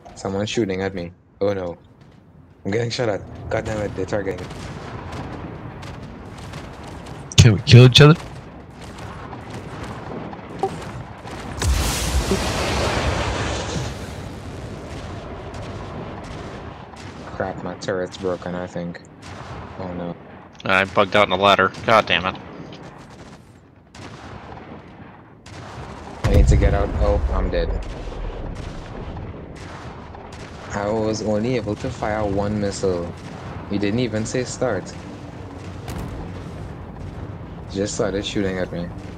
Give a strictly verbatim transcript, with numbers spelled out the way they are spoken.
Someone's shooting at me. Oh no. I'm getting shot at. God damn it, they're targeting. Can we kill each other? Crap, my turret's broken, I think. Oh no. I bugged out in the ladder. God damn it. I need to get out. Oh, I'm dead. I was only able to fire one missile. He didn't even say start. Just started shooting at me.